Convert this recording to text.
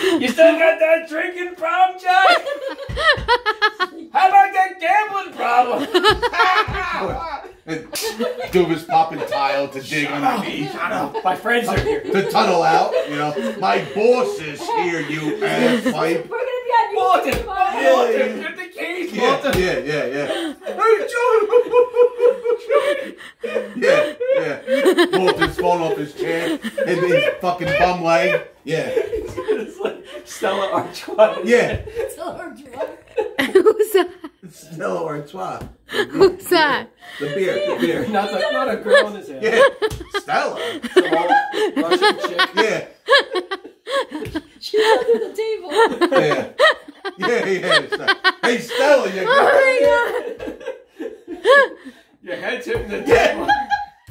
You still got that drinking problem, Johnny? How about that gambling problem? And Doob is popping tile to dig underneath. My friends are here. To tunnel out, you know. My boss is here, you ass pipe. We're gonna be on Walter, YouTube tomorrow. Walter, get the keys, Walter. Yeah. Hey, yeah. Walter's falling off his chair and his fucking bum leg. Yeah. It's like Stella Artois. Yeah. Who's that? Stella Artois. Who's that? The beer. Not a girl in his hand. Yeah. Stella. Russian chick. Yeah. She's under the table. Yeah. Hey, Stella, you Oh my god.